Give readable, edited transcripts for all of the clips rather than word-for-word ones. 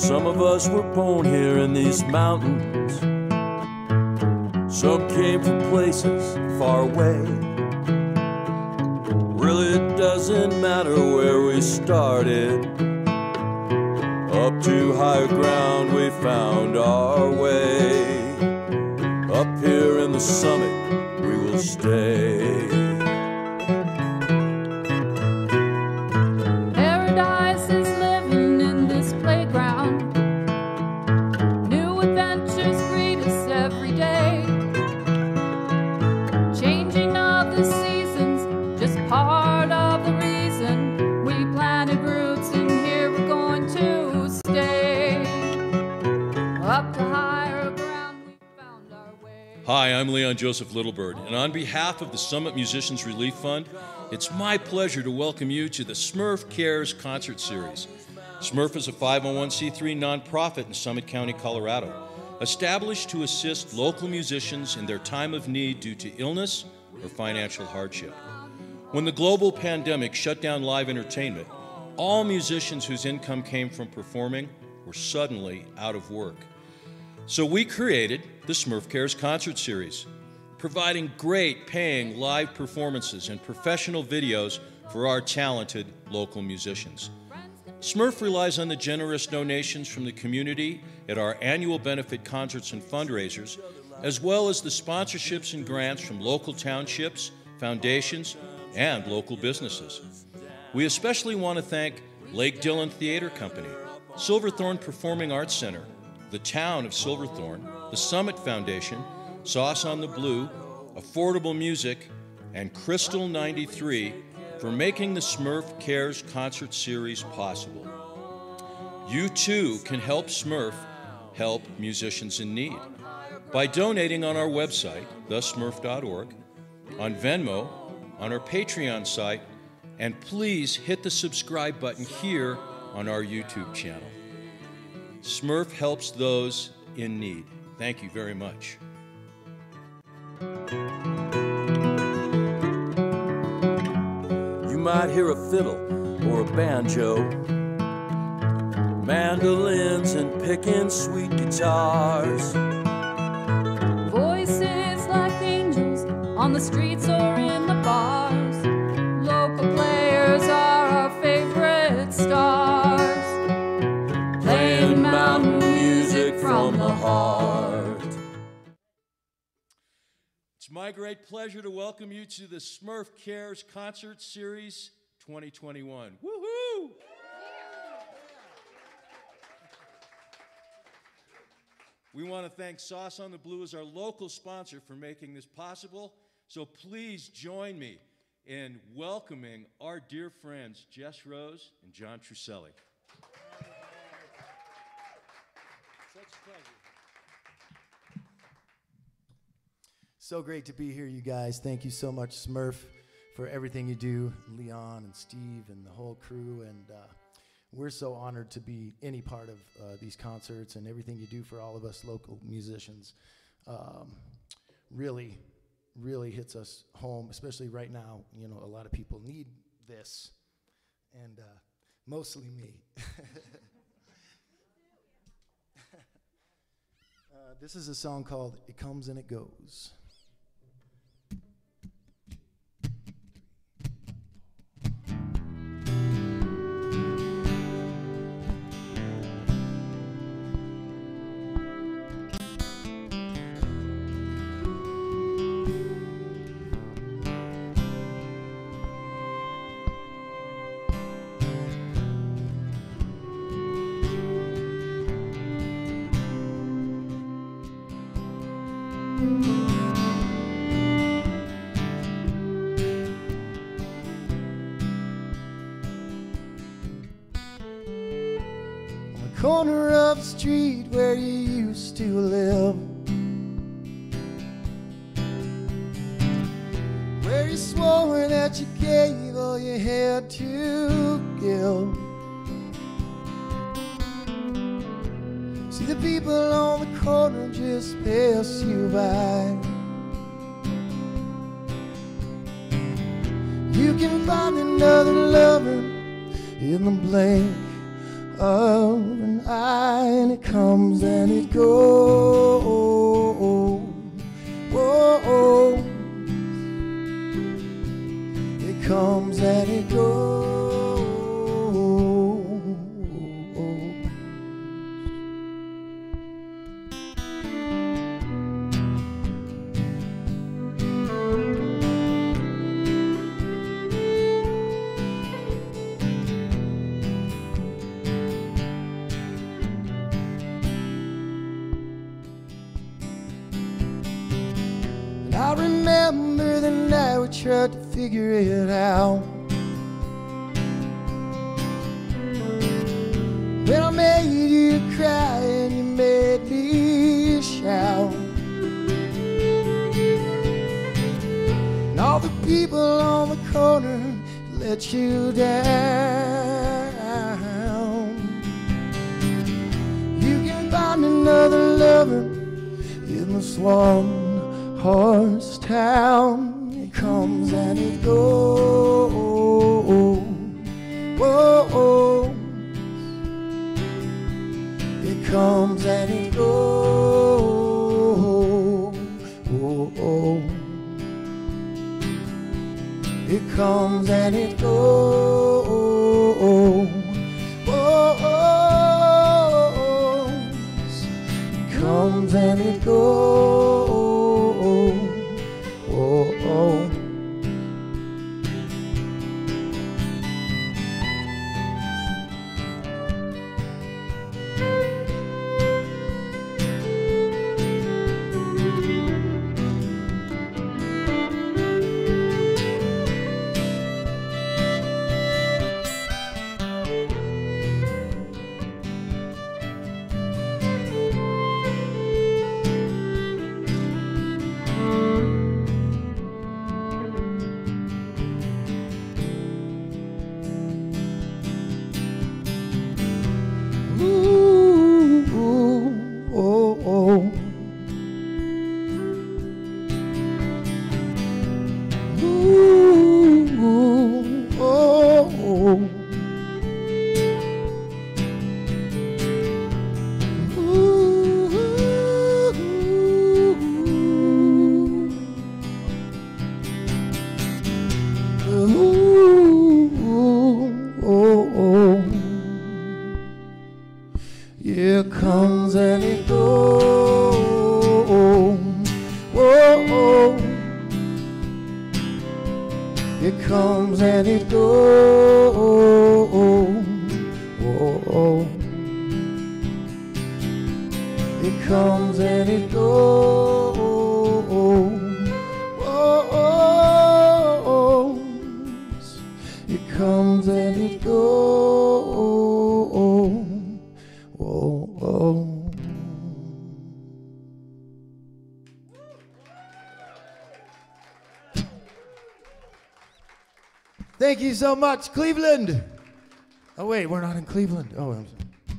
Some of us were born here in these mountains. Some came from places far away. Really, it doesn't matter where we started. Up to higher ground we found our way. Up here in the summit we will stay. Paradise is living in this playground. New adventures greet us every day. Changing of the seasons, just part of the reason we planted roots, and here we're going to stay. Up to higher ground we found our way. Hi, I'm Leon Joseph Littlebird, and on behalf of the Summit Musicians Relief Fund, it's my pleasure to welcome you to the SMRF Cares Concert Series. SMRF is a 501c3 nonprofit in Summit County, Colorado, established to assist local musicians in their time of need due to illness or financial hardship. When the global pandemic shut down live entertainment, all musicians whose income came from performing were suddenly out of work. So we created the SMRF Cares Concert Series, providing great paying live performances and professional videos for our talented local musicians. SMRF relies on the generous donations from the community at our annual benefit concerts and fundraisers, as well as the sponsorships and grants from local townships, foundations, and local businesses. We especially want to thank Lake Dillon Theater Company, Silverthorne Performing Arts Center, the town of Silverthorne, the Summit Foundation, Sauce on the Blue, Affordable Music, and Crystal 93 for making the SMRF Cares Concert Series possible. You too can help SMRF help musicians in need by donating on our website, thesmrf.org, on Venmo, on our Patreon site, and please hit the subscribe button here on our YouTube channel. SMRF helps those in need. Thank you very much. You might hear a fiddle or a banjo, mandolins and picking sweet guitars. Voices like angels on the streets or in the bars. Local players are our favorite stars, playing mountain music from the heart. It's my great pleasure to welcome you to the SMRF Cares Concert Series 2021. Woohoo! We want to thank Sauce on the Blue as our local sponsor for making this possible. So please join me in welcoming our dear friends Jess Rose and John-Truscelli. Such a pleasure. So great to be here, you guys. Thank you so much, SMRF, for everything you do, Leon and Steve and the whole crew. And we're so honored to be any part of these concerts, and everything you do for all of us local musicians really, really hits us home, especially right now. You know, a lot of people need this, and mostly me. This is a song called It Comes and It Goes. Corner of the street where you used to live, where you swore that you gave all you had to give. See the people on the corner just pass you by. You can find another lover in the blank of an eye, and it comes and it goes. Whoa, it comes and it goes. I remember the night we tried to figure it out. When I made you cry and you made me shout. And all the people on the corner let you down. You can find another lover in the swamp horse town. It comes and it goes. Whoa, it comes and it goes. Whoa, it comes and it goes. Whoa, it comes and it goes. It comes and it goes. Whoa, it comes and it goes. Whoa, it comes and it goes. Whoa, it comes and it goes. Whoa. Thank you so much, Cleveland. Oh wait, we're not in Cleveland. Oh, I'm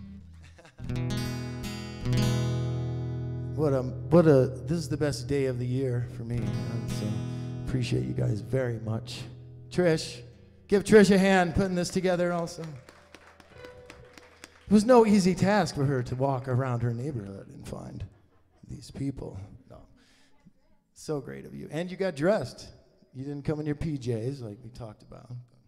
sorry. This is the best day of the year for me. So appreciate you guys very much. Trish, give Trish a hand putting this together also. It was no easy task for her to walk around her neighborhood and find these people. No. So great of you. And you got dressed. You didn't come in your PJs like we talked about.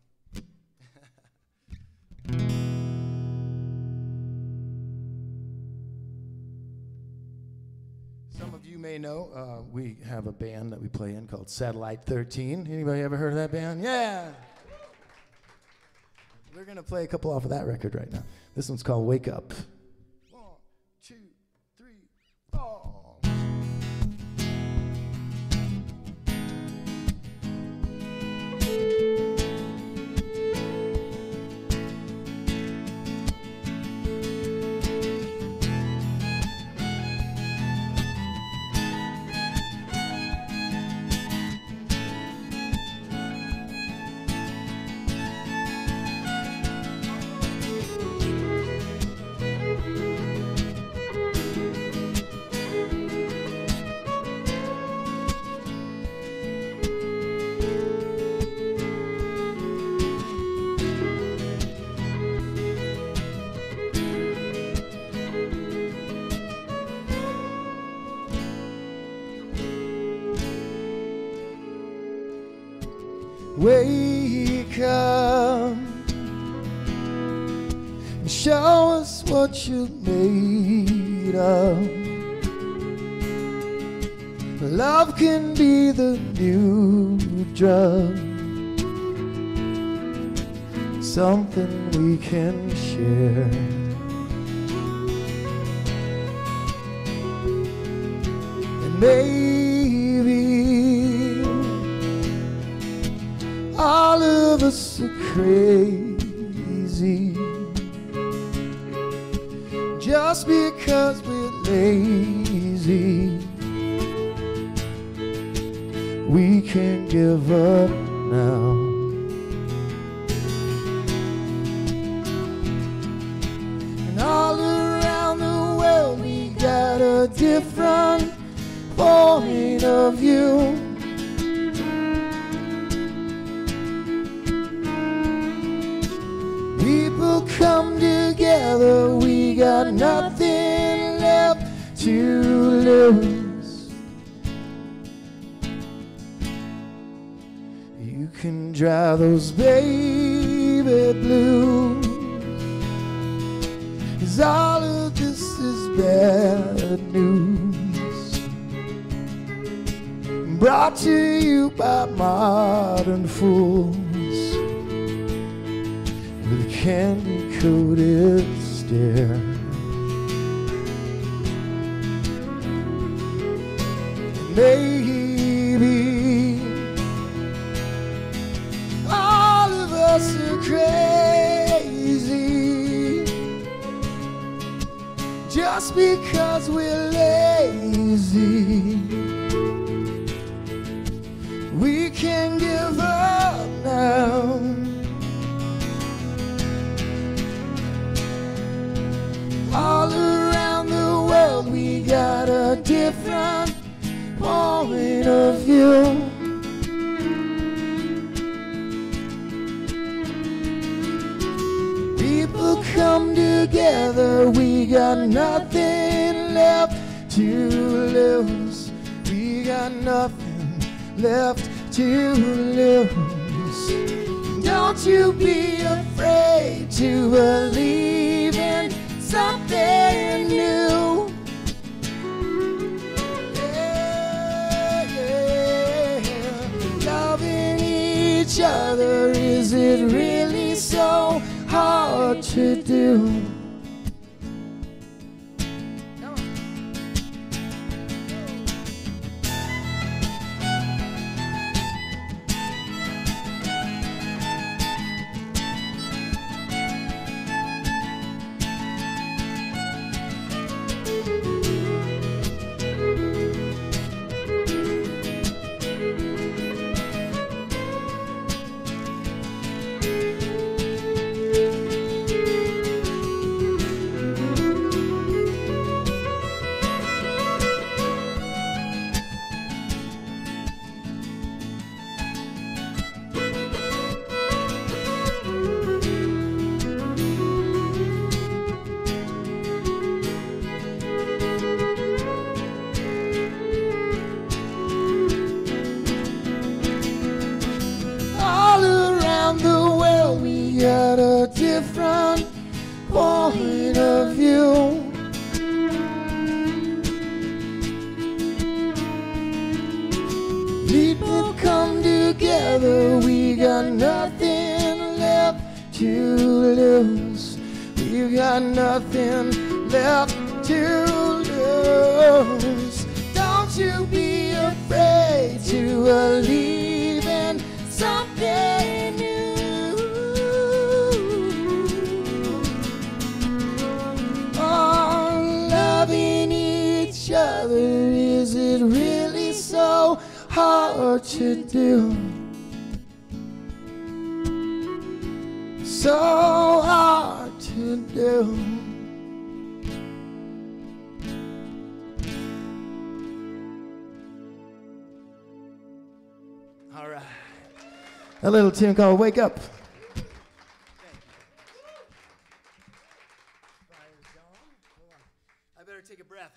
Some of you may know we have a band that we play in called Satellite 13. Anybody ever heard of that band? Yeah. We're going to play a couple off of that record right now. This one's called Wake Up. 1, 2, 3, 4. Wake up and show us what you're made of. Love can be the new drug, something we can share. And maybe all of us are crazy just because we're lazy. We can't give up now. And all around the world we got a different point of view. People come together, we got nothing left to lose. You can dry those baby blues, 'cause all of this is bad news, brought to you by modern fools with a candy-coated stare. Maybe all of us are crazy just because we're lazy. We can't give up now. All around the world we got a different point of view. People come together, we got nothing left to lose. We got nothing left to lose. Don't you be afraid to believe in something new. Yeah, yeah. Loving each other, is it really so hard to do? Got a different point of view. People come together, we got nothing left to lose. We got nothing left to lose. Don't you be afraid to believe in something new. Loving each other, is it really so hard to do? So hard to do. All right. A little tune called Wake Up. Take a breath.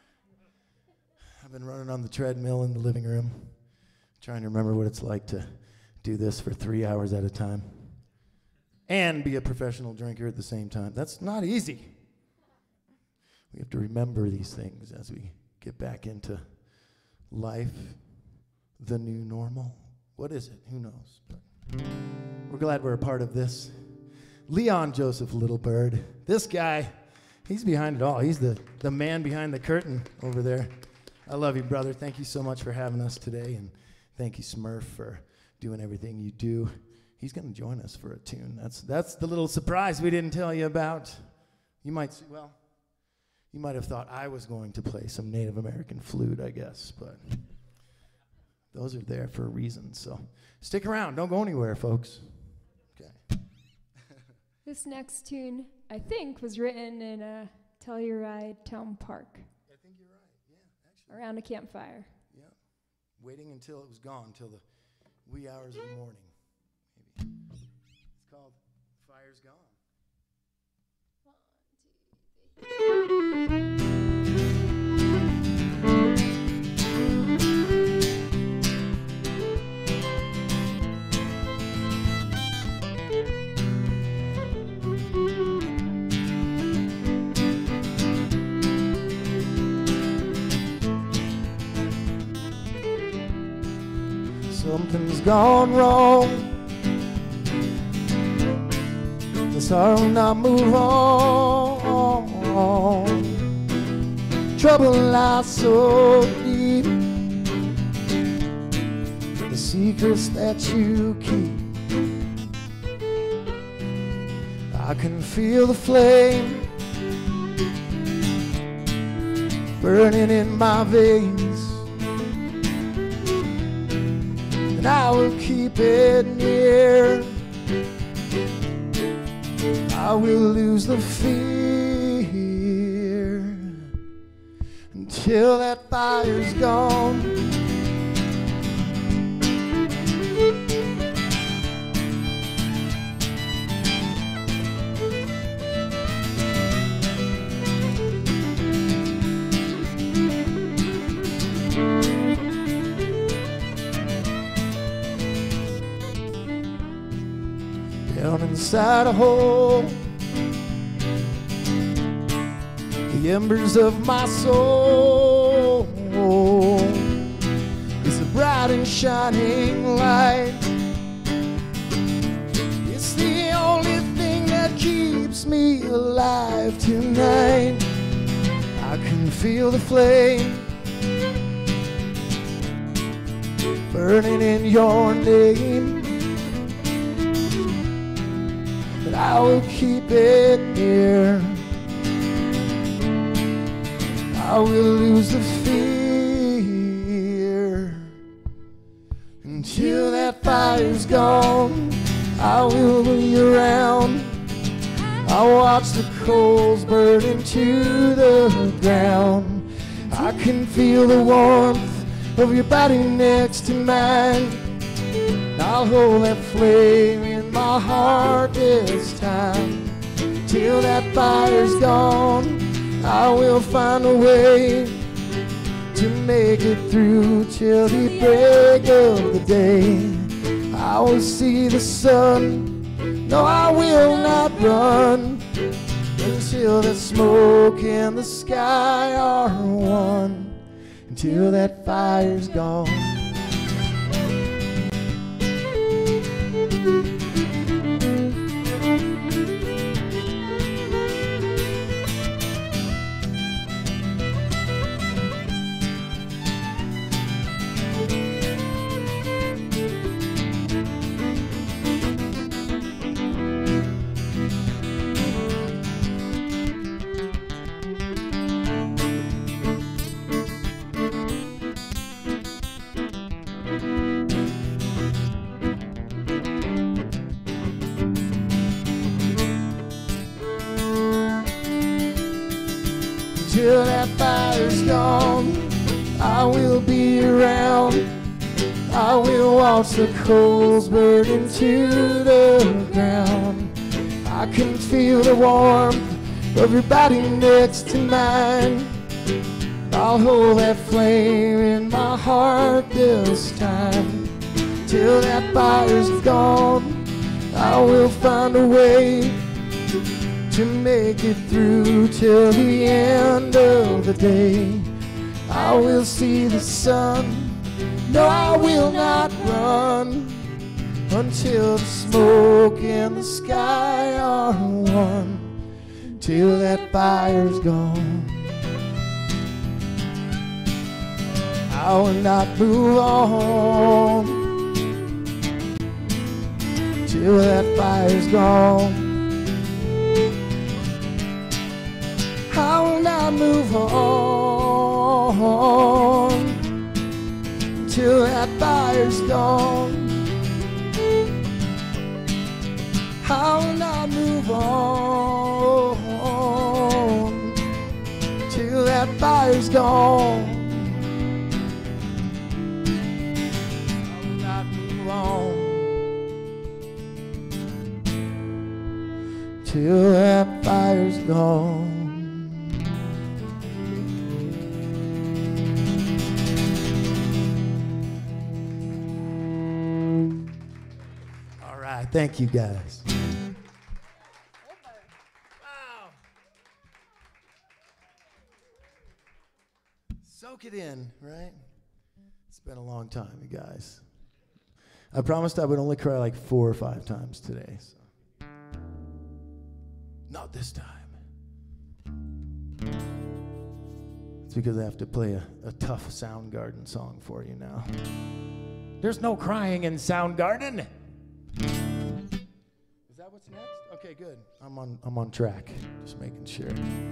I've been running on the treadmill in the living room, trying to remember what it's like to do this for 3 hours at a time and be a professional drinker at the same time. That's not easy. We have to remember these things as we get back into life, the new normal. What is it? Who knows? But we're glad we're a part of this. Leon Joseph Littlebird. This guy, he's behind it all. He's the man behind the curtain over there. I love you, brother. Thank you so much for having us today, and thank you, Smurf, for doing everything you do. He's going to join us for a tune. That's the little surprise we didn't tell you about. You might have thought I was going to play some Native American flute, I guess, but those are there for a reason. So stick around. Don't go anywhere, folks. Okay. This next tune, I think, was written in a Telluride Town Park. I think you're right. Yeah, actually. Around a campfire. Yeah. Waiting until it was gone, till the wee hours of the morning. Maybe. It's called Fire's Gone. 1, 2, 3. Something's gone wrong. This heart will not move on. Trouble lies so deep. The secrets that you keep. I can feel the flame burning in my veins. I will keep it near. I will lose the fear until that fire's gone. Down inside a hole, the embers of my soul is a bright and shining light. It's the only thing that keeps me alive tonight. I can feel the flame burning in your name. I will keep it near. I will lose the fear until that fire's gone. I will be around. I'll watch the coals burn into the ground. I can feel the warmth of your body next to mine. I'll hold that flame in my heart this time. Till that fire's gone, I will find a way to make it through till the break of the day. I will see the sun, no, I will not run until the smoke and the sky are one. Until that fire's gone. Till that fire's gone, I will be around. I will watch the coals burn into the ground. I can feel the warmth of your body next to mine. I'll hold that flame in my heart this time. till that fire's gone. I will find a way to make it through till the end of the day. I will see the sun, no, I will not run until the smoke and the sky are one, till that fire's gone. I will not move on till that fire's gone. I will not move on till that fire's gone. I will not move on till that fire's gone. I will not move on till that fire's gone. All right, thank you guys. Wow. Soak it in, right? It's been a long time, you guys. I promised I would only cry like 4 or 5 times today. So. Not this time. It's because I have to play a tough Soundgarden song for you now. There's no crying in Soundgarden. Is that what's next? Okay, good. I'm on track. Just making sure.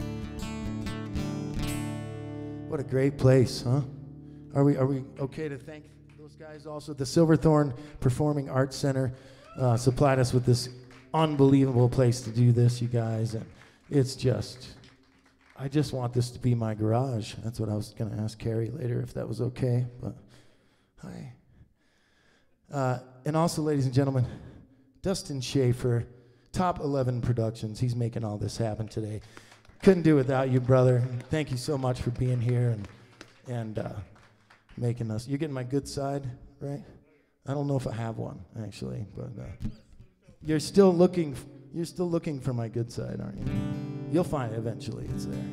What a great place, huh? Are we okay to thank those guys also? The Silverthorne Performing Arts Center supplied us with this unbelievable place to do this, you guys, and it's just, I just want this to be my garage. That's what I was going to ask Carrie later if that was okay, but hi. And also, ladies and gentlemen, Dustin Schaefer, Top 11 Productions. He's making all this happen today. Couldn't do it without you, brother. Thank you so much for being here and making us. You're getting my good side, right? I don't know if I have one actually, but you're still looking for my good side, aren't you? You'll find it eventually. It's there.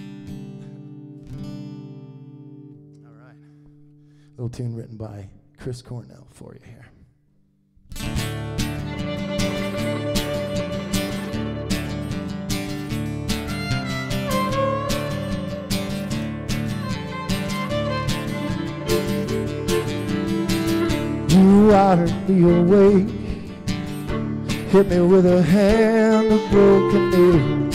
All right. Little tune written by Chris Cornell for you here. You wired me awake, hit me with a hand of broken nails.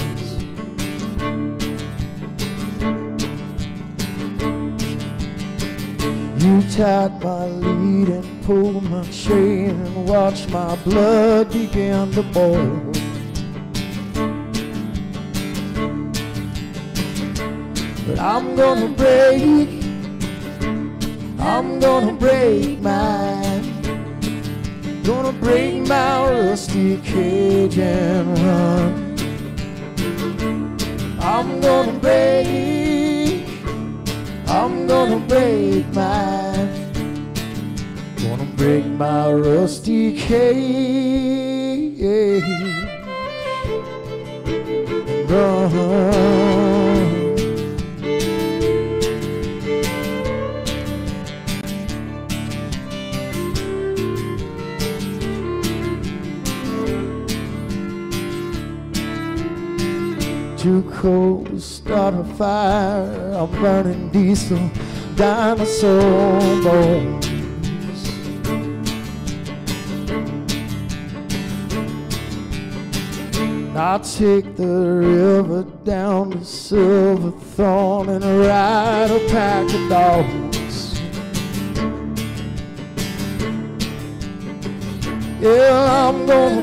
You tied my lead and pulled my chain and watched my blood begin to boil. But I'm gonna break mine. Gonna break my rusty cage and run. I'm gonna break mine. Gonna break my rusty cage and run. Too cold to start a fire. I'm burning diesel, dinosaur bones. I'll take the river down to Silverthorne and ride a pack of dogs. Yeah, I'm gonna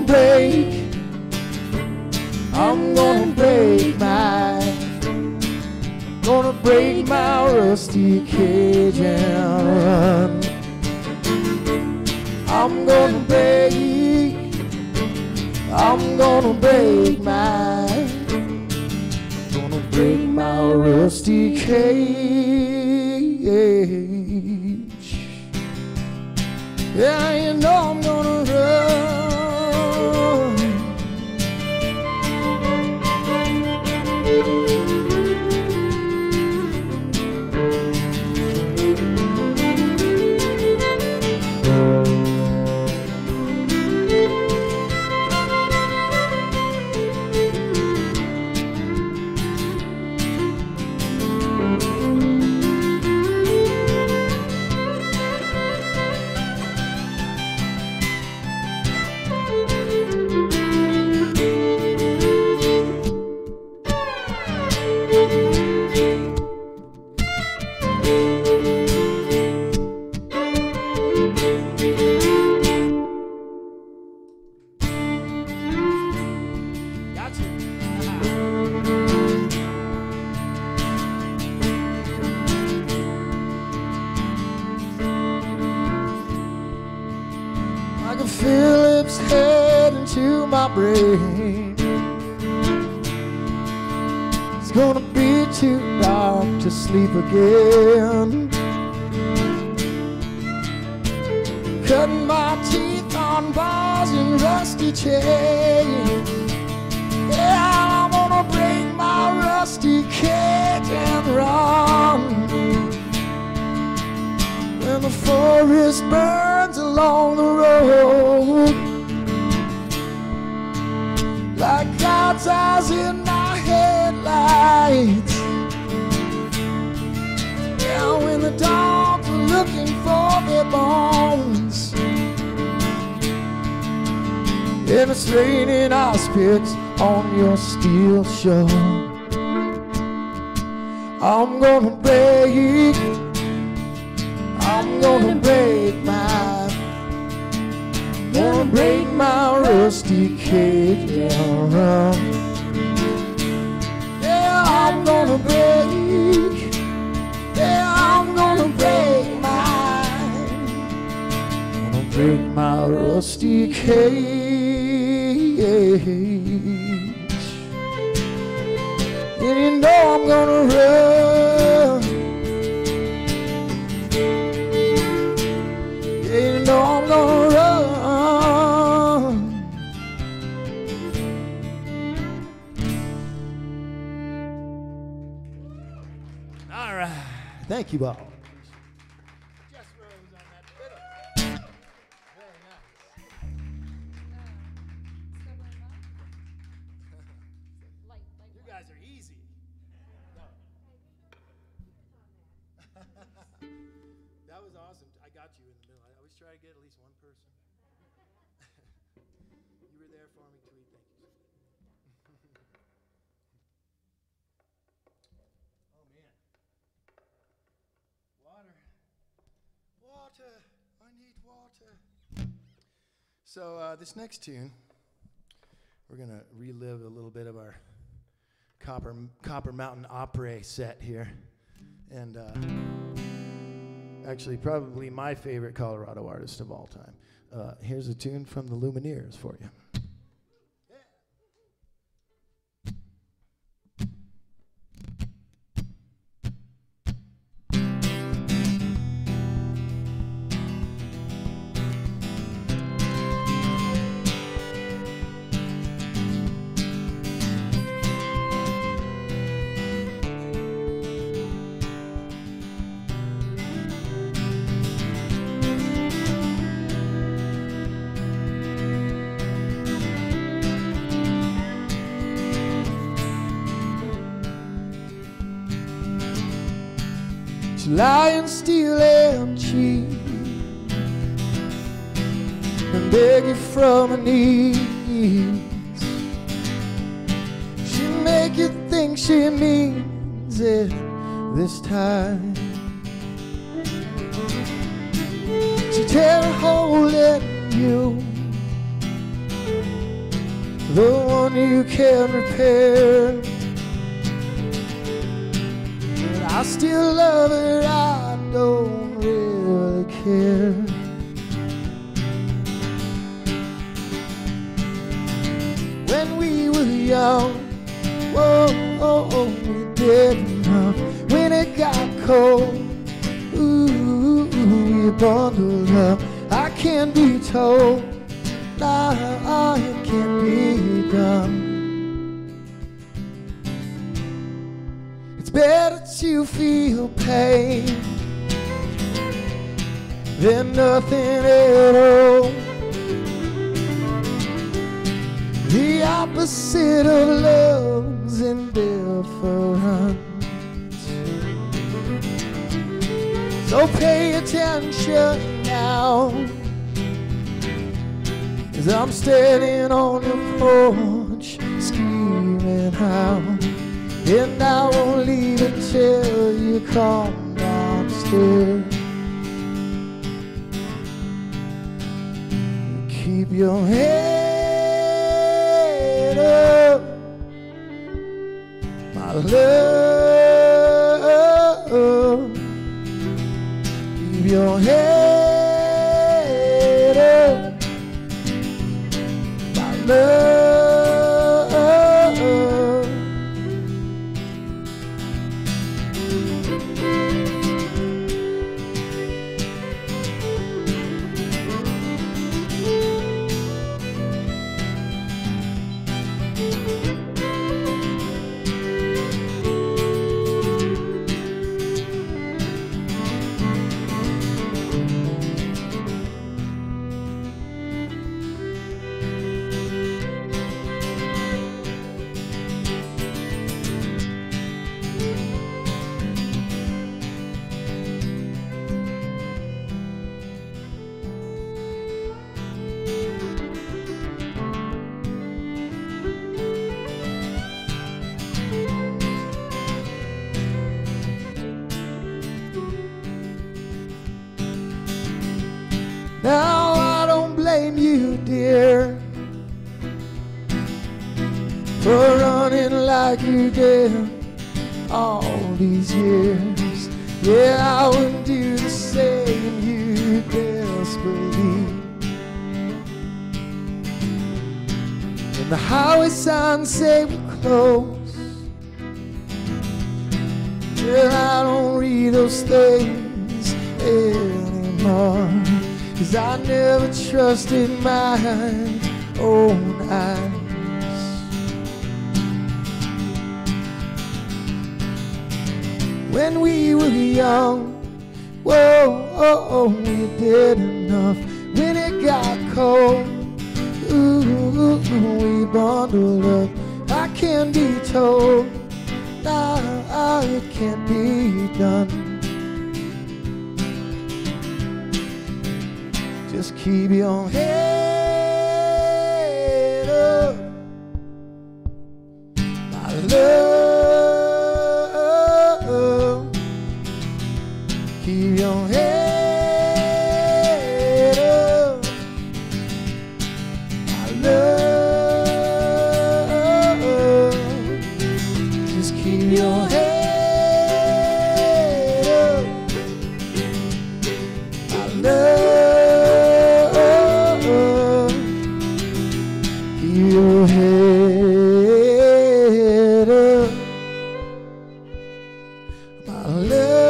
break my rusty cage and run. I'm gonna break my rusty cage Yeah, you know I'm gonna run. I can feel its head into my brain. It's gonna be too dark to sleep again. Cutting my teeth on bars and rusty chains. Yeah, I'm gonna break my rusty cage and run. When the forest burns along the road, like God's eyes in my headlights. Yeah, when the dogs are looking for their bones, and it's raining ice picks on your steel shore. I'm gonna break my rusty cage down. Yeah, I'm gonna break my rusty cage. And you know I'm gonna run. Yeah, you know I'm gonna run. All right. Thank you all. Jess Rose on that fiddle. Very nice. You guys are easy. That was awesome. I got you in the middle. I always try to get at least one person. You were there for me, Tweet. Thank you. Oh, man. Water. Water. I need water. So this next tune, we're going to relive a little bit of our Copper Mountain Opera set here. And actually probably my favorite Colorado artist of all time. Here's a tune from the Lumineers for you. Lying still and cheat and beg you from her knees. She make you think she means it this time. She tear a hole in you, the one you can repair. I still love her, I don't really care. When we were young, whoa, we did enough. When it got cold, ooh, we bundled up. I can't be told, no, it can't be done. It's better to feel pain than nothing at all. The opposite of love's indifference. So pay attention now, as I'm standing on your porch, screaming out, and I won't leave until you come downstairs. Keep your head up, my love. Keep your head up, my love. Now I don't blame you, dear, for running like you did all these years. Yeah, I would do the same, you desperately. And the highway signs say we're close. Yeah, I don't read those things anymore, 'cause I never trusted my own eyes. When we were young, whoa, oh, oh, we did enough. When it got cold, ooh, we bundled up. I can't be told, nah, it can't be done. Just keep your head up, my love. Keep your head up, my love. Just keep your head up, my love. Keep your head up, my love.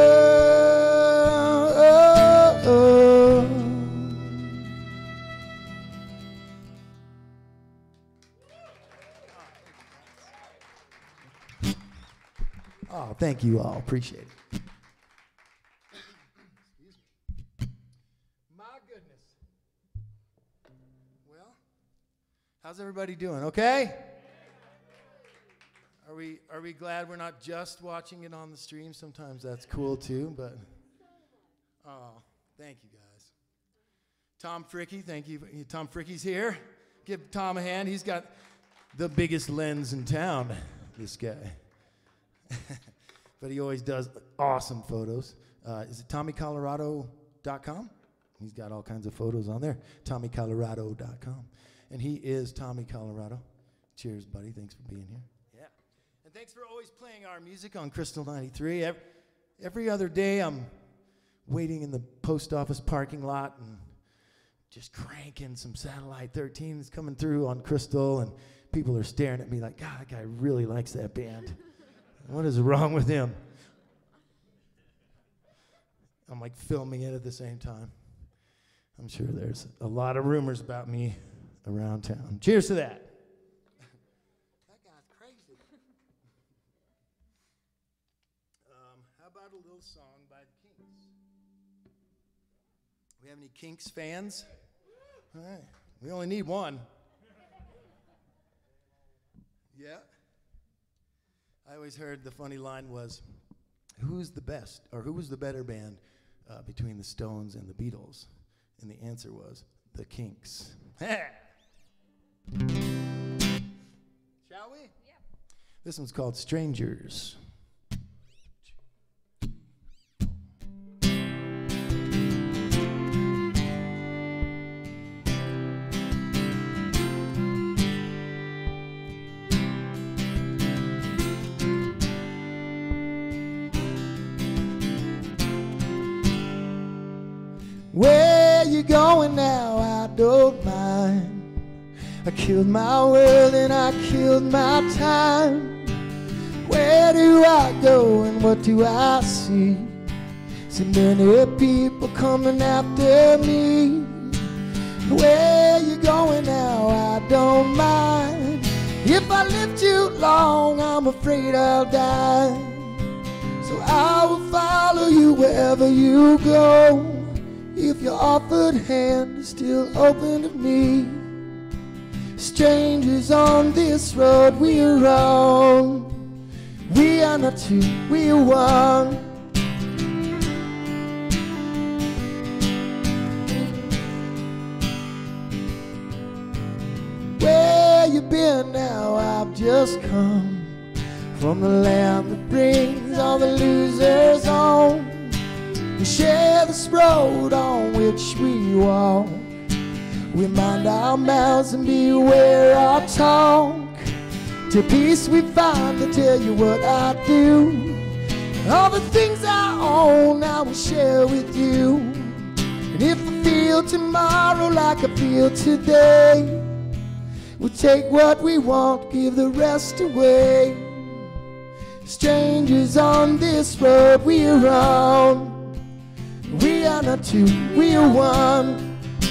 Oh, thank you all. Appreciate it. My goodness. Well, how's everybody doing? Okay? Are we glad we're not just watching it on the stream? Sometimes that's cool too, but oh, thank you guys. Tom Fricky, thank you. Tom Fricky's here. Give Tom a hand. He's got the biggest lens in town, this guy. But he always does awesome photos. Is it TommyColorado.com? He's got all kinds of photos on there. TommyColorado.com. And he is Tommy Colorado. Cheers, buddy. Thanks for being here. Yeah. And thanks for always playing our music on Crystal 93. Every other day I'm waiting in the post office parking lot and just cranking some Satellite 13s coming through on Crystal, and people are staring at me like, God, that guy really likes that band. What is wrong with him? I'm like filming it at the same time. I'm sure there's a lot of rumors about me around town. Cheers to that. That guy's crazy. How about a little song by the Kinks? We have any Kinks fans? All right. We only need one. Yeah. I always heard the funny line was, who's the best, or who was the better band between the Stones and the Beatles? And the answer was, the Kinks. Shall we? Yeah. This one's called Strangers. Where you going now? I don't mind. I killed my world and I killed my time. Where do I go and what do I see? So many people coming after me. Where you going now? I don't mind. If I live too long, I'm afraid I'll die. So I will follow you wherever you go. If your offered hand is still open to me. Strangers on this road we are on. We are not two, we are one. Where you been now? I've just come from the land that brings all the losers on. We share this road on which we walk. We mind our mouths and beware our talk. To peace we find to tell you what I do. All the things I own I will share with you. And if I feel tomorrow like I feel today, we'll take what we want, give the rest away. Strangers on this road we are on. We are not two, we are one.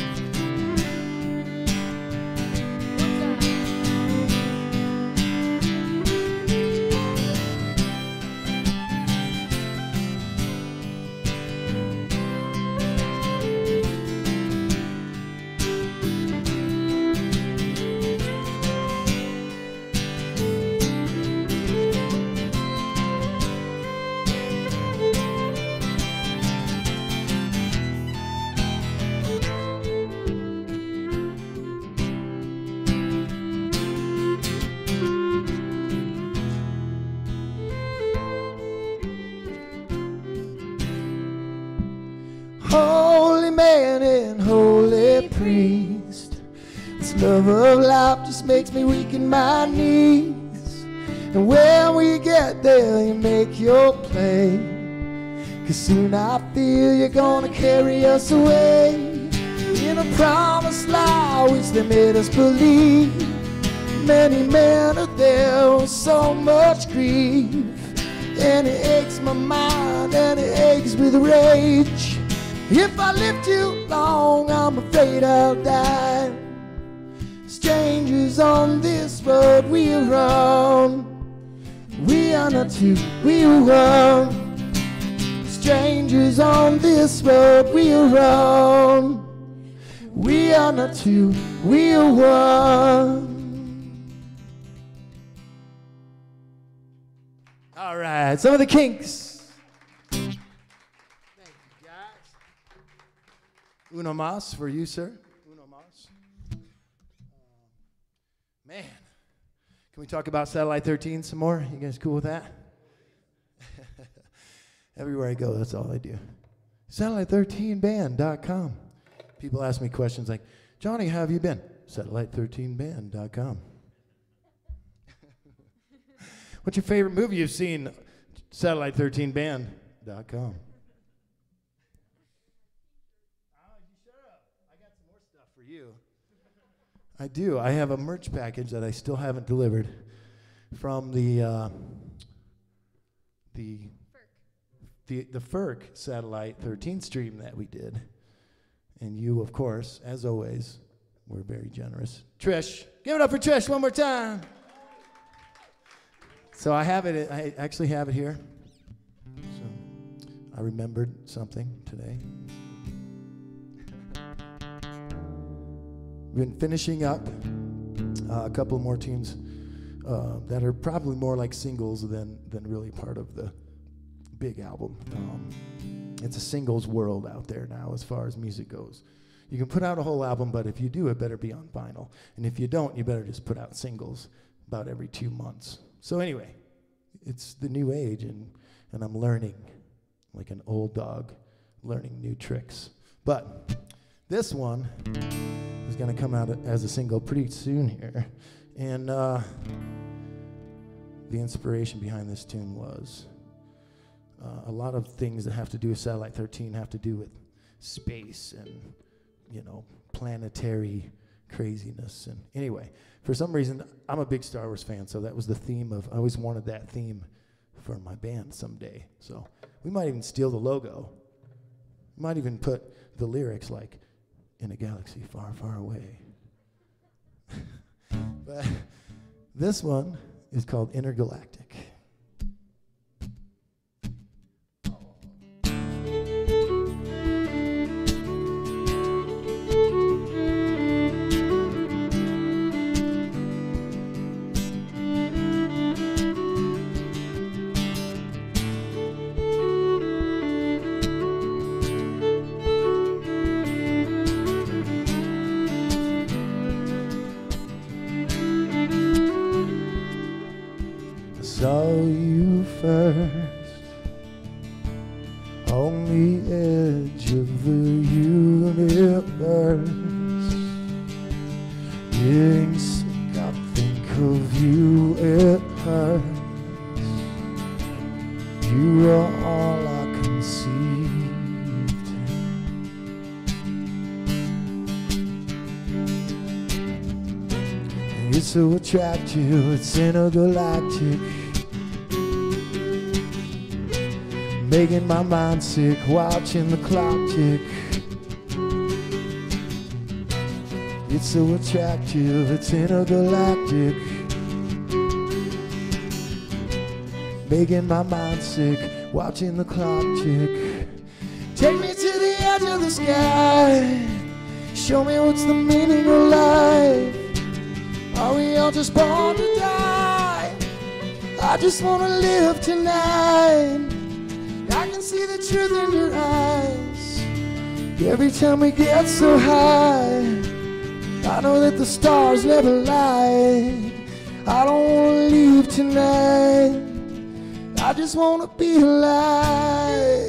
Holy man and holy priest, this love of life just makes me weak in my knees. And when we get there, you make your play, 'cause soon I feel you're gonna carry us away. In a promised lie which they made us believe, many men are there with so much grief. And it aches my mind and it aches with rage. If I live too long, I'm afraid I'll die. Strangers on this road we are on. We are not two, we are one. Strangers on this road we are on. We are not two, we are one. All right, some of the Kinks. Uno mas for you, sir. Uno mas. Man, can we talk about Satellite 13 some more? You guys cool with that? Everywhere I go, that's all I do. Satellite13band.com. People ask me questions like, Johnny, how have you been? Satellite13band.com. What's your favorite movie you've seen? Satellite13band.com. I do. I have a merch package that I still haven't delivered from the FERC Satellite 13 stream that we did. And you, of course, as always, were very generous. Trish, give it up for Trish one more time. So I actually have it here. So I remembered something today. We've been finishing up a couple more tunes that are probably more like singles than really part of the big album. It's a singles world out there now as far as music goes. You can put out a whole album, but if you do, it better be on vinyl. And if you don't, you better just put out singles about every 2 months. So anyway, it's the new age, and I'm learning like an old dog, learning new tricks. But this one is going to come out as a single pretty soon here. And the inspiration behind this tune was a lot of things that have to do with Satellite 13 have to do with space and, you know, planetary craziness. And anyway, for some reason, I'm a big Star Wars fan, so that was the theme of, I always wanted that theme for my band someday. So we might even steal the logo. We might even put the lyrics like, in a galaxy far, far away. But this one is called Intergalactic. Saw you first on the edge of the universe. Getting sick, I think of you, it hurts. You are all I conceived. And you're so attractive, it's intergalactic. Making my mind sick, watching the clock tick. It's so attractive, it's intergalactic. Making my mind sick, watching the clock tick. Take me to the edge of the sky. Show me what's the meaning of life. Are we all just born to die? I just wanna live tonight. I can see the truth in your eyes. Every time we get so high, I know that the stars never lie. I don't want to leave tonight. I just want to be alive.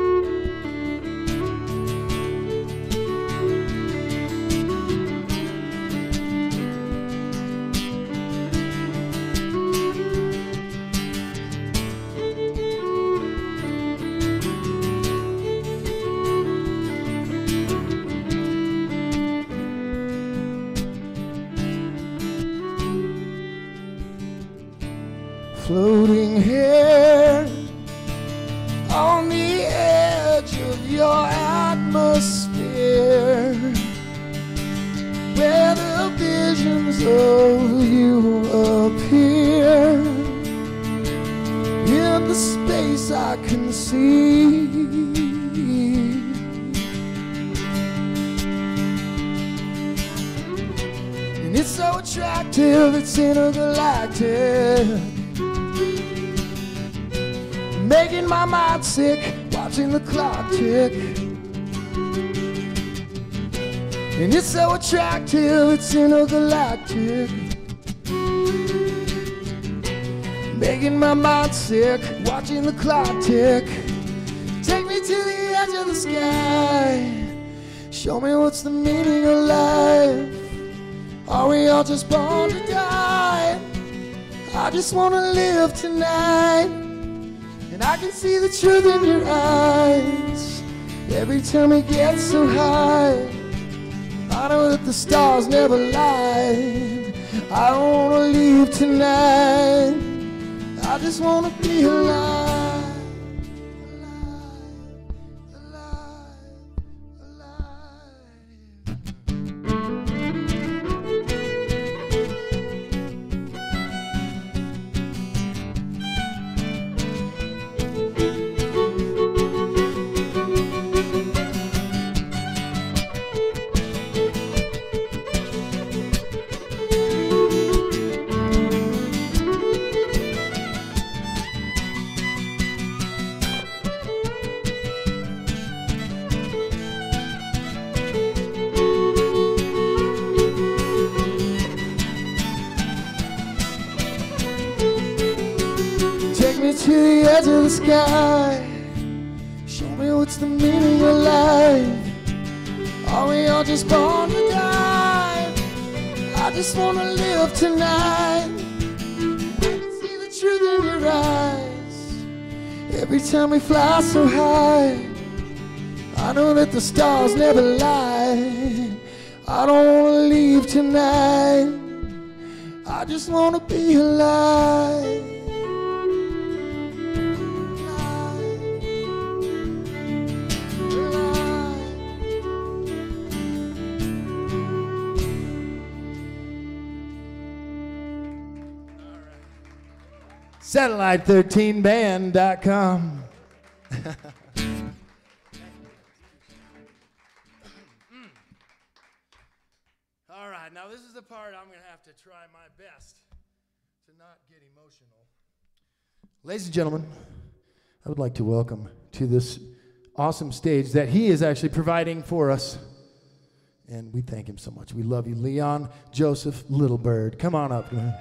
Floating here on the edge of your atmosphere, where the visions of you appear. In the space I can see, and it's so attractive, it's intergalactic. Making my mind sick, watching the clock tick. And it's so attractive, it's intergalactic. Making my mind sick, watching the clock tick. Take me to the edge of the sky. Show me what's the meaning of life. Are we all just born to die? I just wanna live tonight. And I can see the truth in your eyes. Every time we get so high, I know that the stars never lie. I don't want to leave tonight. I just want to be alive. Alive, alive, alive. to the edge of the sky. Show me what's the meaning of life. Are we all just born to die? I just want to live tonight. I can see the truth in your eyes. Every time we fly so high, I know that the stars never lie. I don't want to leave tonight. I just want to be alive. Satellite13band.com. All right, now this is the part I'm going to have to try my best to not get emotional. Ladies and gentlemen, I would like to welcome to this awesome stage that he is actually providing for us. And we thank him so much. We love you, Leon Joseph Littlebird. Come on up, man.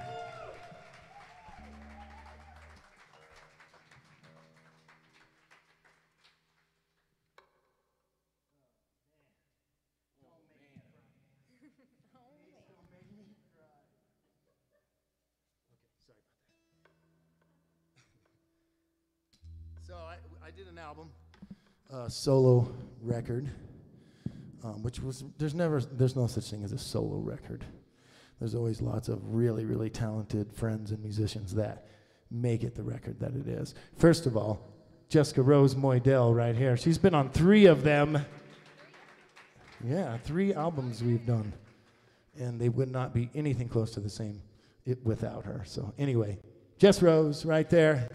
So I did an album, solo record, which was, there's no such thing as a solo record. There's always lots of really, really talented friends and musicians that make it the record that it is. First of all, Jessica Rose Moydell right here. She's been on 3 of them. Yeah, 3 albums we've done. And they would not be anything close to the same without her. So anyway, Jess Rose right there.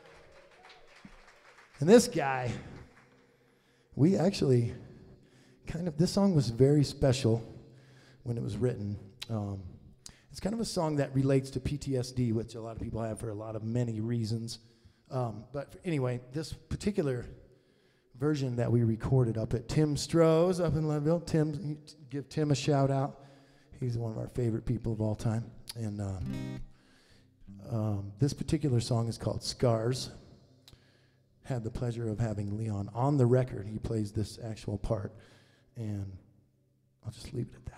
And this guy, we actually this song was very special when it was written. It's kind of a song that relates to PTSD, which a lot of people have for many reasons. But anyway, this particular version that we recorded up at Tim Stroh's up in Leadville. Give Tim a shout out. He's one of our favorite people of all time. And this particular song is called Scars. Had the pleasure of having Leon on the record. He plays this actual part, and I'll just leave it at that.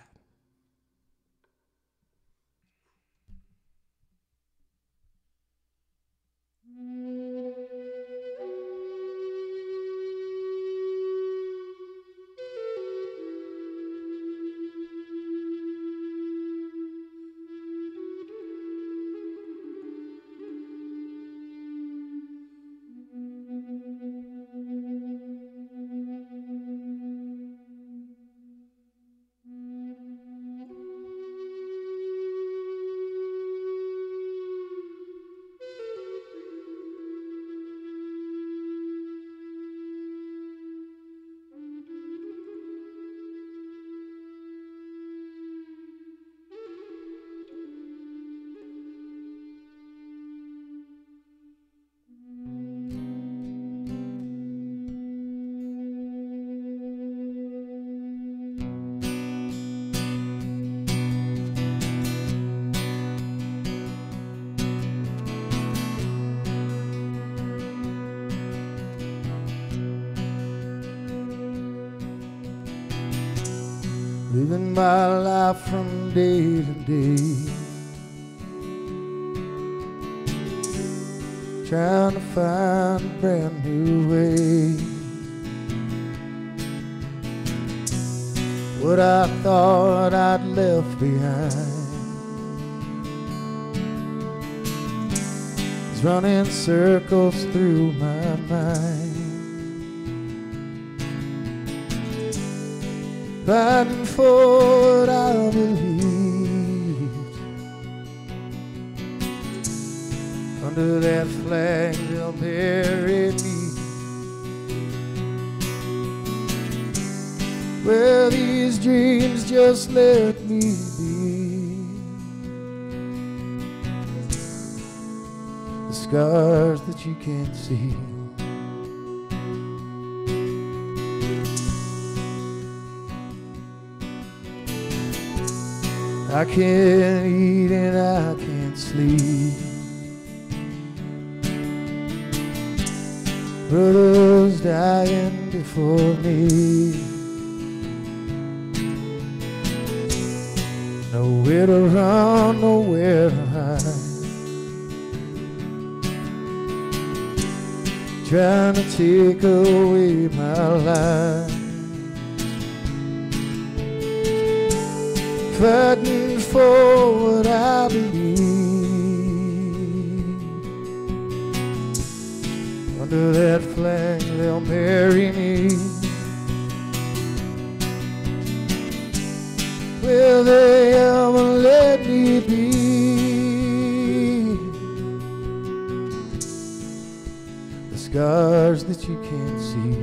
Living my life from day to day, trying to find a brand new way. What I thought I'd left behind is running circles through my mind. Fighting for what I believed. Under that flag they'll bury me. Well, these dreams just let me be. The scars that you can't see. I can't eat and I can't sleep. brothers dying before me. Nowhere to run, nowhere to hide. Trying to take away my life. Fighting for what I believe. Under that flag they'll bury me. Will they ever let me be? The scars that you can't see.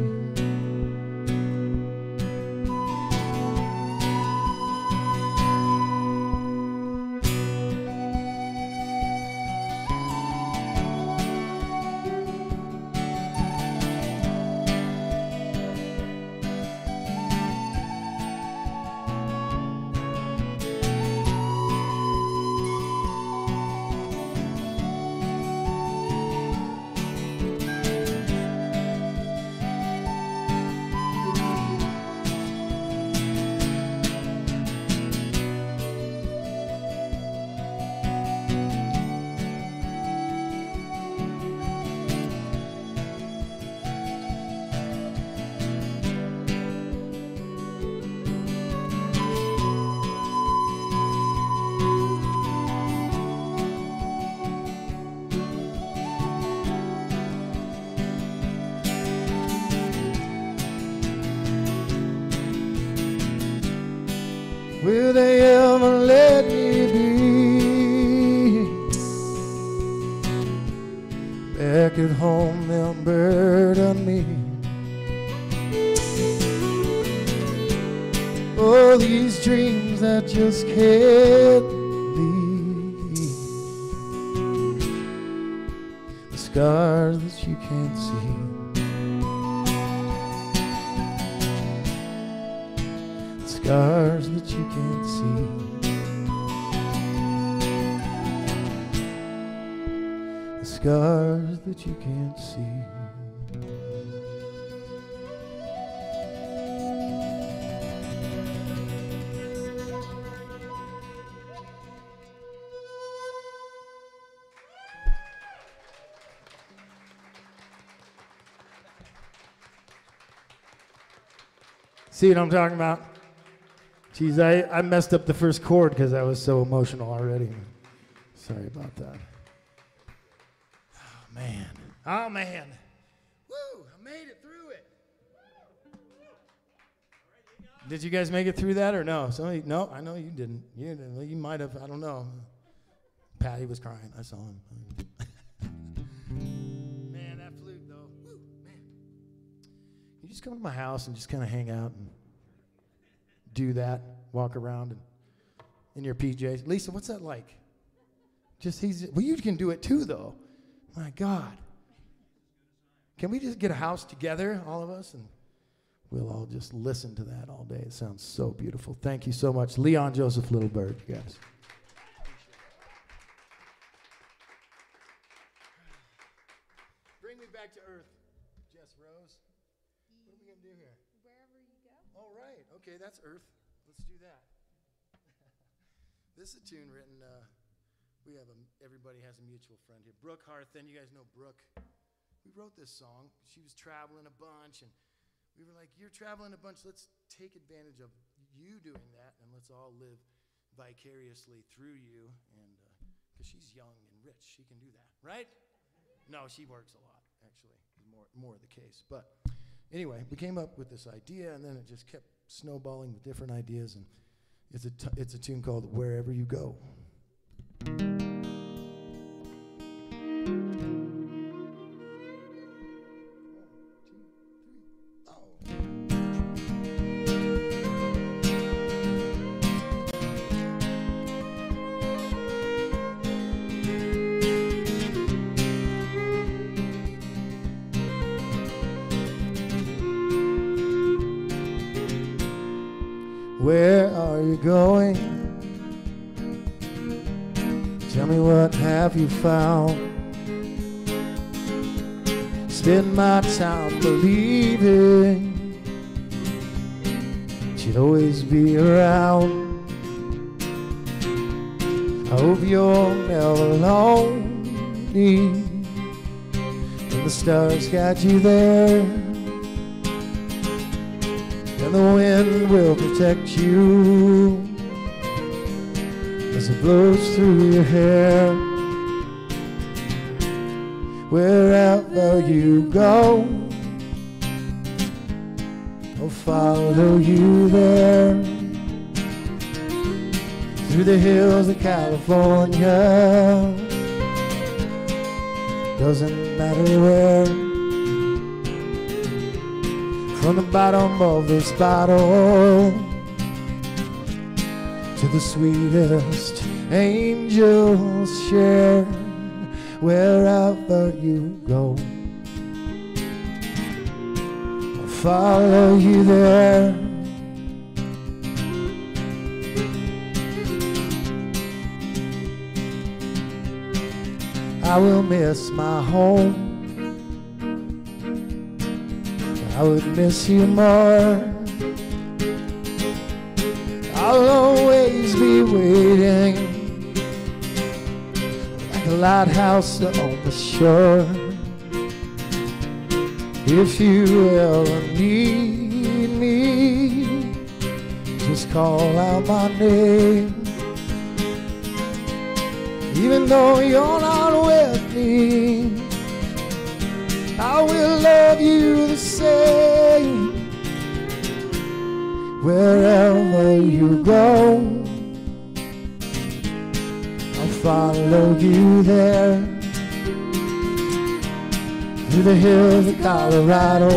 Will they ever let me be? Back at home they'll burden me. Oh, these dreams that just can't leave. The scars that you can't see. Scars that you can't see. The scars that you can't see. See what I'm talking about? Geez, I messed up the first chord because I was so emotional already. Sorry about that. Oh, man. Oh, man. Woo, I made it through it. Did you guys make it through that or no? Somebody, no, I know you didn't. You might have, I don't know. Patty was crying. I saw him. Man, that flute, though. Woo, man. You just come to my house and just kind of hang out and do that, walk around and in your PJs. Lisa, what's that like? Well, you can do it too, though. My God. Can we just get a house together, all of us, and we'll all just listen to that all day. It sounds so beautiful. Thank you so much. Leon Joseph Littlebird, you guys. Bring me back to earth, Jess Rose. What are we going to do here? Wherever you go. All right. Okay, that's earth. Let's do that. This is a tune written, everybody has a mutual friend here. Brooke Harthen, you guys know Brooke. We wrote this song. She was traveling a bunch, and we were like, you're traveling a bunch, let's take advantage of you doing that, and let's all live vicariously through you, and because she's young and rich, she can do that, right? No, she works a lot, actually, more the case. But anyway, we came up with this idea, and then it just kept snowballing with different ideas, and it's a tune called Wherever You Go. Where are you going? Tell me, what have you found? spend my time believing that you'd always be around. I hope you're never lonely, and the stars got you there, and the wind will protect you as it blows through your hair. Wherever you go, I'll follow you there, through the hills of California, doesn't matter where, from the bottom of this bottle to the sweetest angels share. Wherever you go, I'll follow you there. I will miss my home, but I would miss you more. I'll always be waiting, a lighthouse on the shore. If you ever need me, just call out my name. Even though you're not with me, I will love you the same. Wherever you go, follow you there, through the hills of Colorado,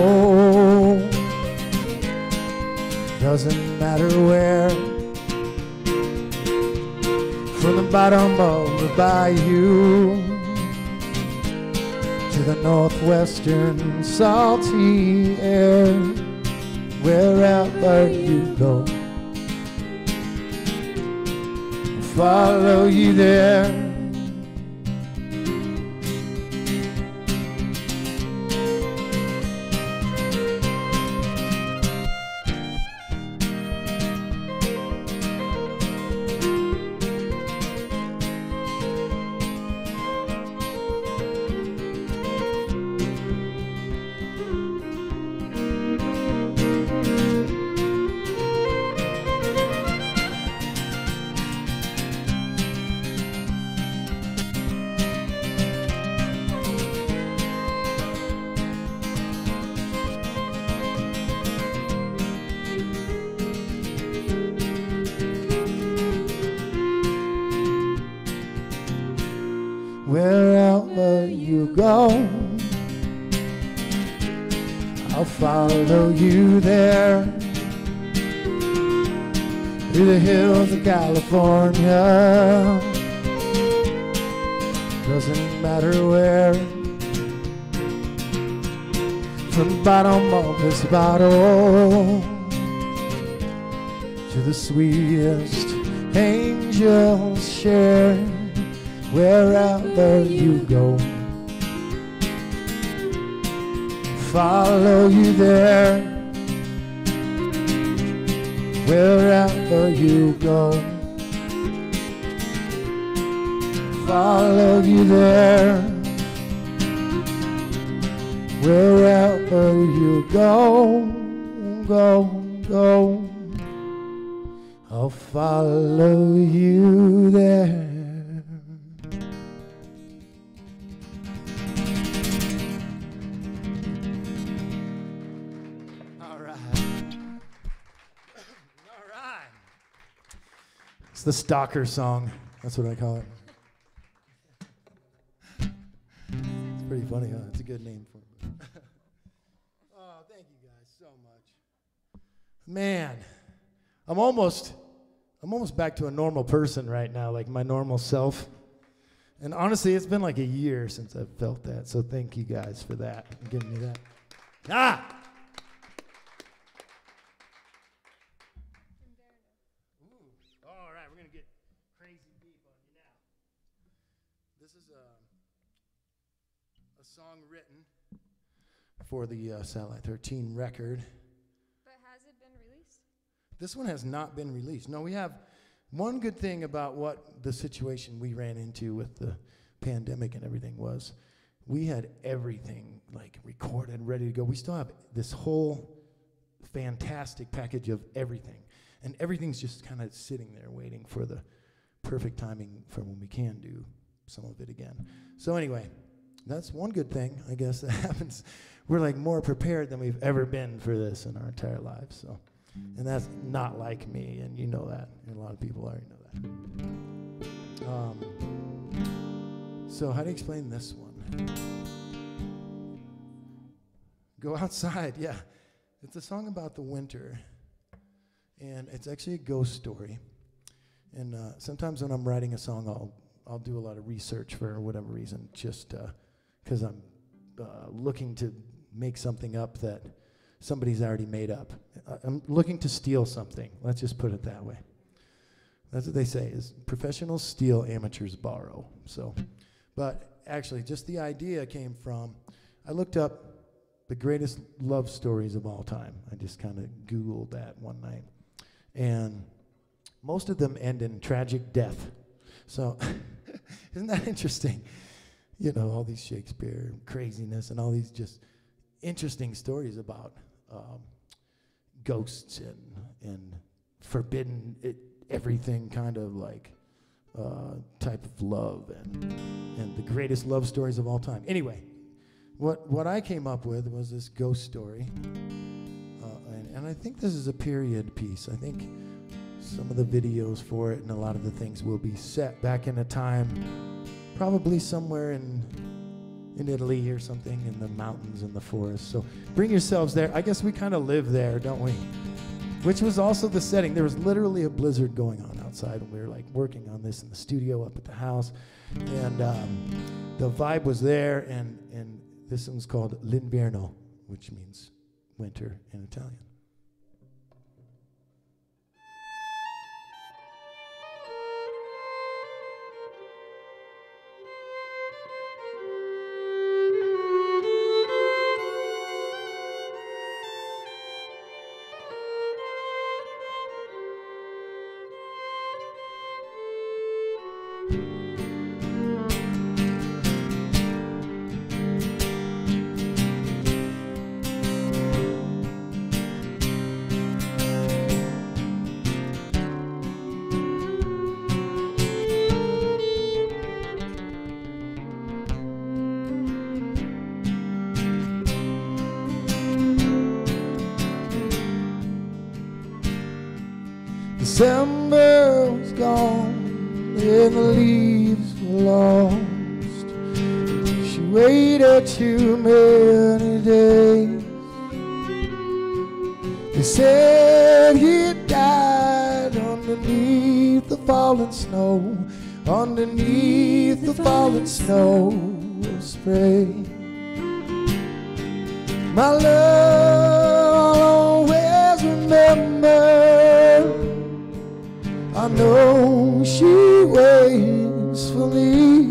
doesn't matter where, from the bottom of the bayou to the northwestern salty air. Wherever you go, follow you there. Wherever you go, I'll follow you there, through the hills of California, doesn't matter where, from the bottom of this bottle to the sweetest angels share. Wherever you go, follow you there. Wherever you go, follow you there. Wherever you go, go, I'll follow you there. It's the stalker song. That's what I call it. It's pretty funny, huh? It's a good name for it. Oh, thank you guys so much. Man, I'm almost back to a normal person right now, like my normal self. And honestly, it's been like a year since I've felt that. So thank you guys for that, and giving me that. Ah! This is a song written for the Satellite 13 record. But has it been released? This one has not been released. No, we have one good thing about what the situation we ran into with the pandemic and everything was we had everything like recorded and ready to go. We still have this whole fantastic package of everything. And everything's just kind of sitting there waiting for the perfect timing for when we can do some of it again. So anyway, that's one good thing, I guess, that happens. We're like more prepared than we've ever been for this in our entire lives. So, and that's not like me, and you know that. And a lot of people already know that. So how do you explain this one? Go outside, yeah. It's a song about the winter, and it's actually a ghost story. And sometimes when I'm writing a song, I'll do a lot of research for whatever reason, just because I'm looking to make something up that somebody's already made up. I'm looking to steal something. Let's just put it that way. That's what they say, is professionals steal, amateurs borrow. So, but actually, just the idea came from, I looked up the greatest love stories of all time. I just kind of Googled that one night. And most of them end in tragic death. So, isn't that interesting? You know, all these Shakespeare craziness and all these just interesting stories about ghosts and forbidden everything kind of like type of love and the greatest love stories of all time. Anyway, what I came up with was this ghost story, and I think this is a period piece. I think some of the videos for it and a lot of the things will be set back in a time, probably somewhere in Italy or something, in the mountains and the forest. So bring yourselves there. I guess we kind of live there, don't we? Which was also the setting. There was literally a blizzard going on outside when we were like working on this in the studio up at the house, and the vibe was there. And this one's called L'Inverno, which means winter in Italian. December was gone and the leaves were lost. She waited too many days. They said he died underneath the falling snow, underneath the falling snow of spring. My love, I'll always remember. I know she waits for me.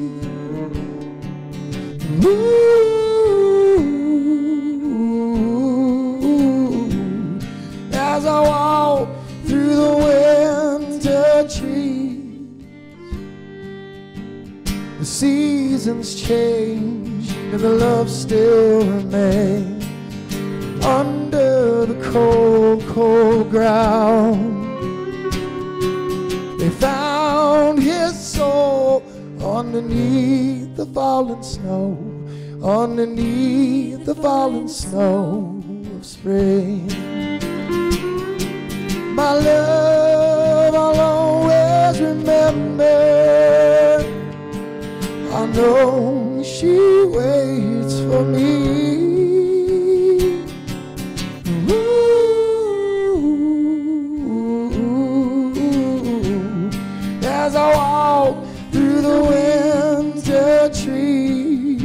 Ooh, as I walk through the winter trees, the seasons change and the love still remains under the cold, cold ground. They found his soul underneath the fallen snow, underneath the fallen snow of spring. My love, I'll always remember. I know she waits for me. As I walk through the winter trees.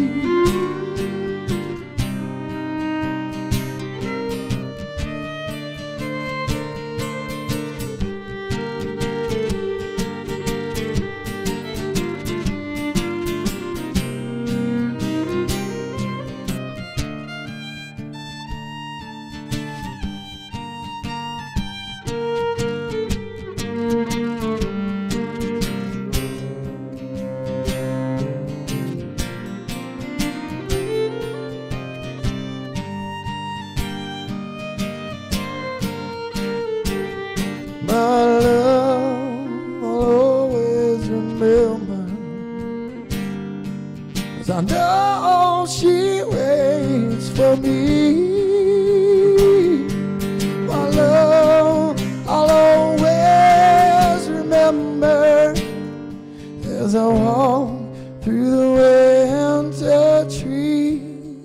'cause I know she waits for me. My love, I'll always remember as I walk through the winter tree.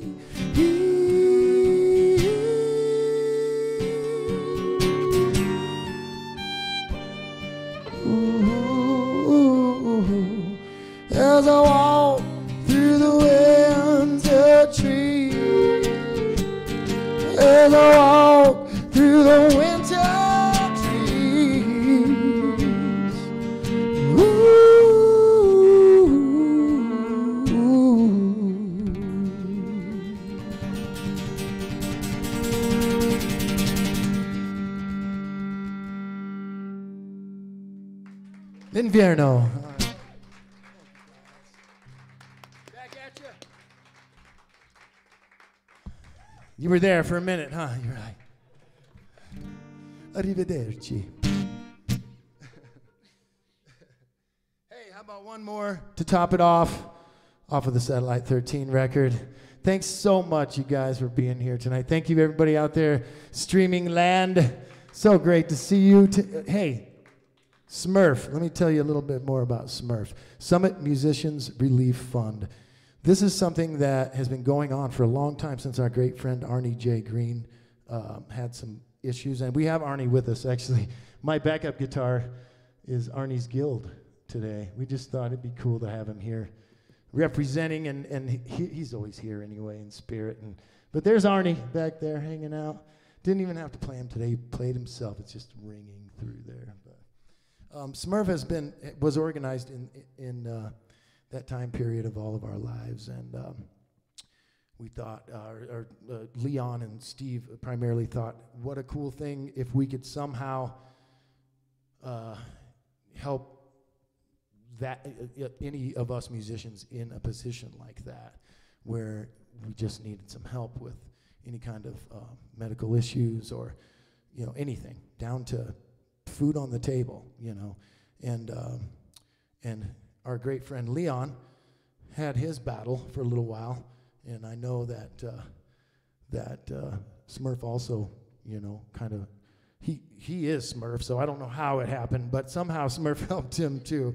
As I walk through the winter tree, as I walk through the winter trees. L'invierno. You were there for a minute, huh? You're right. Arrivederci. Hey, how about one more to top it off of the Satellite 13 record? Thanks so much, you guys, for being here tonight. Thank you, everybody out there streaming land. So great to see you. Hey, SMRF. Let me tell you a little bit more about SMRF. Summit Musicians Relief Fund. This is something that has been going on for a long time since our great friend Arnie J. Green had some issues. And we have Arnie with us, actually. My backup guitar is Arnie's Guild today. We just thought it'd be cool to have him here representing, and he's always here anyway in spirit. But there's Arnie back there hanging out. Didn't even have to play him today. He played himself. It's just ringing through there. But SMRF was organized in that time period of all of our lives, and we thought, Leon and Steve primarily thought, what a cool thing if we could somehow help that any of us musicians in a position like that, where we just needed some help with any kind of medical issues or anything, down to food on the table, and our great friend Leon had his battle for a little while, and I know that SMRF also, kind of, he is SMRF, so I don't know how it happened, but somehow SMRF helped him too,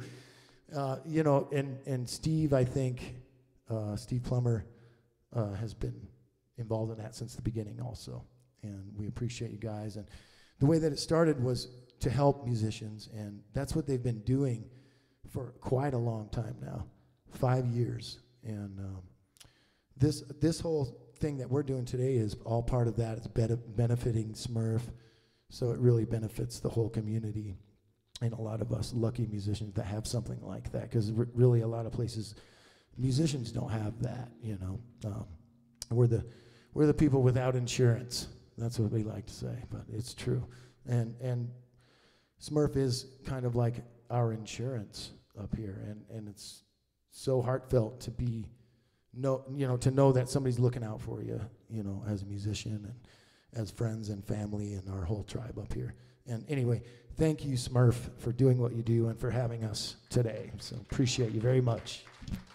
and Steve, I think, Steve Plummer has been involved in that since the beginning also, and we appreciate you guys. And the way that it started was to help musicians, and that's what they've been doing for quite a long time now, 5 years. And this whole thing that we're doing today is all part of that. It's benefiting SMRF, so it really benefits the whole community and a lot of us lucky musicians that have something like that, because really a lot of places musicians don't have that. We're the people without insurance. That's what we like to say, but it's true. And SMRF is kind of like our insurance up here, and it's so heartfelt to be to know that somebody's looking out for you, as a musician and as friends and family and our whole tribe up here. And anyway, thank you, SMRF, for doing what you do and for having us today. So appreciate you very much.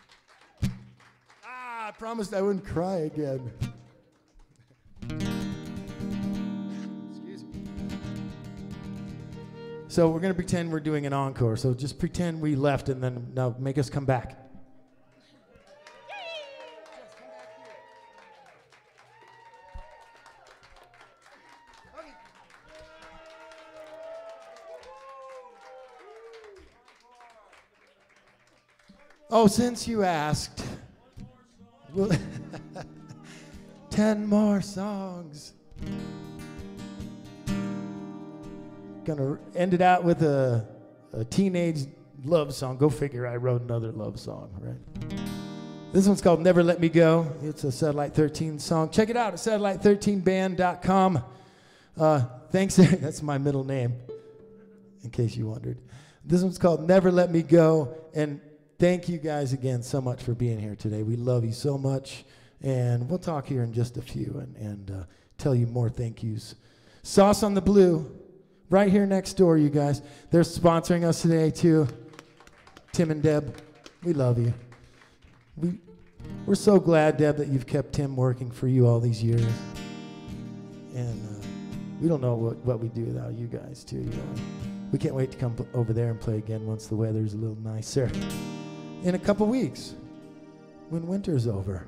I promised I wouldn't cry again. Excuse me. So we're going to pretend we're doing an encore. So just pretend we left, and then now make us come back. Oh, since you asked, 10 more songs. Gonna end it out with a teenage love song. Go figure, I wrote another love song, right? This one's called Never Let Me Go. It's a Satellite 13 song. Check it out at satellite13band.com. Thanks, that's my middle name, in case you wondered. This one's called Never Let Me Go, and thank you guys again so much for being here today. We love you so much, and we'll talk here in just a few and tell you more thank yous. Sauce on the Blue, right here next door, you guys. They're sponsoring us today, too. Tim and Deb, we love you. we're so glad, Deb, that you've kept Tim working for you all these years. And we don't know what we do without you guys, too. You know? We can't wait to come over there and play again once the weather's a little nicer. In a couple weeks, when winter's over.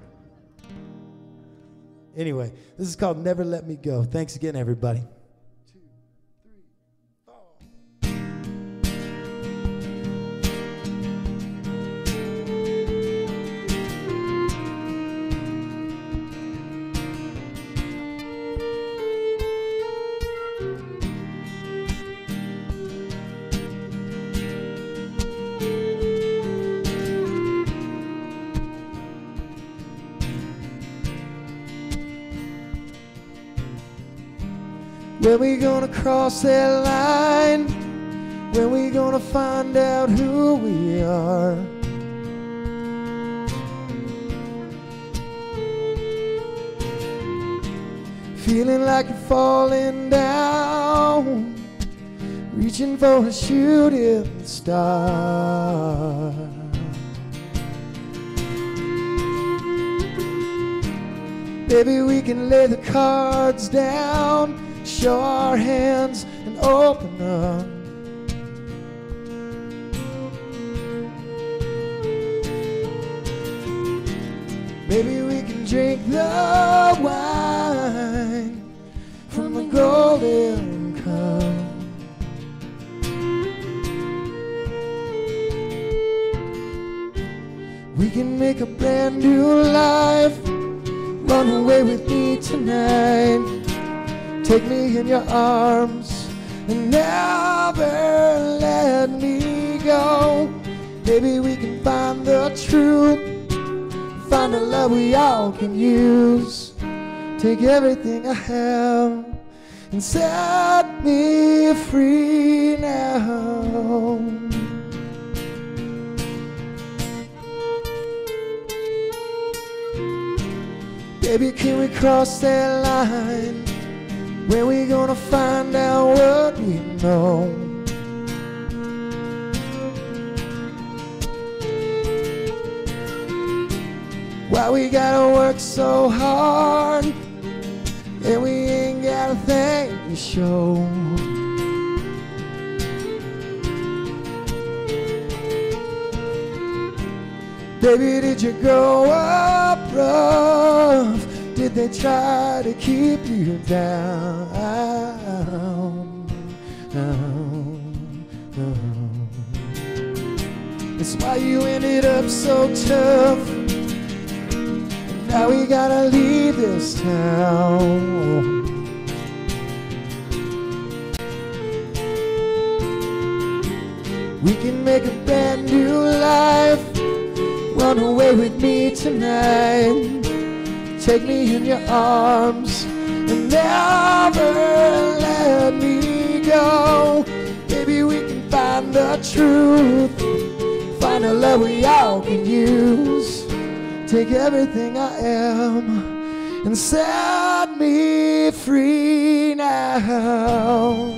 Anyway, this is called Never Let Me Go. Thanks again, everybody. When we gonna cross that line? When we gonna find out who we are? Feeling like you're falling down, reaching for a shooting star. Baby, we can lay the cards down, show our hands and open up. Maybe we can drink the wine from the golden cup. We can make a brand new life. Run away with me tonight. Take me in your arms and never let me go. Maybe we can find the truth, find a love we all can use. Take everything I have and set me free now. Baby, can we cross that line? When we gonna find out what we know? Why we gotta work so hard and we ain't got a thing to show? Baby, did you grow up rough? Did they try to keep you down? That's why you ended up so tough. And now we gotta leave this town. We can make a brand new life. Run away with me tonight. Take me in your arms and never let me go. Maybe we can find the truth, find a love we all can use. Take everything I am and set me free now.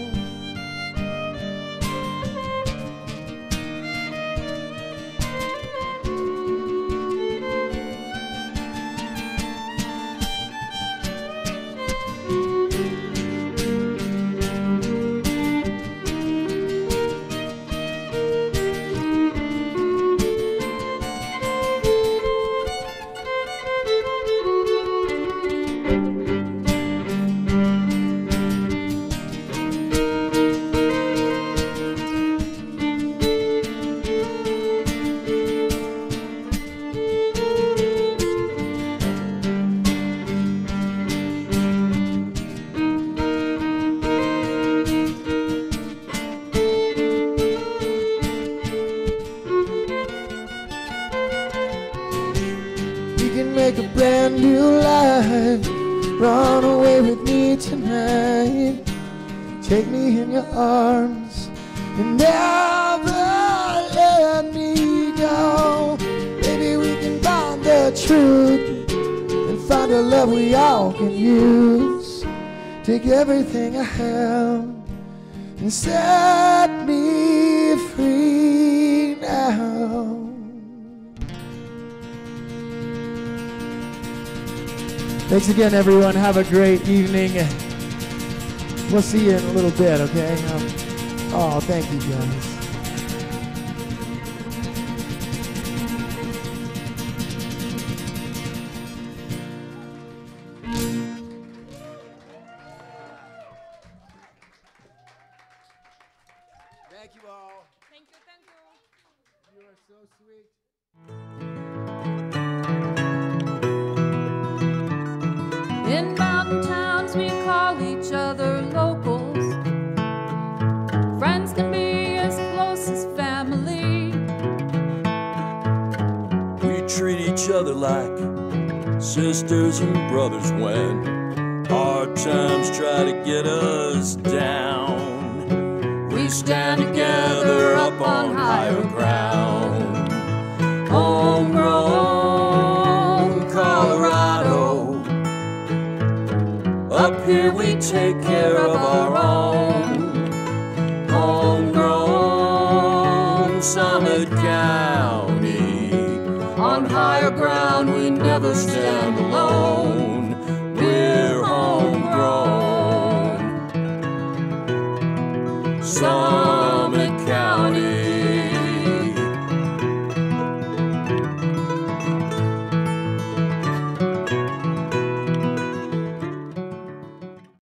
Make a brand new life. Run away with me tonight. Take me in your arms and never let me go. Maybe we can find the truth and find a love we all can use. Take everything I have and set me free now. Thanks again, everyone. Have a great evening. We'll see you in a little bit, okay? Oh, thank you, guys. Thank you all. Thank you, thank you. You are so sweet. In mountain towns we call each other locals. Friends can be as close as family. We treat each other like sisters and brothers when hard times try to get us down. We stand together up on higher ground. Homegrown Colorado. Up here we take care of our own. Homegrown Summit County. On higher ground we never stand alone. We're homegrown.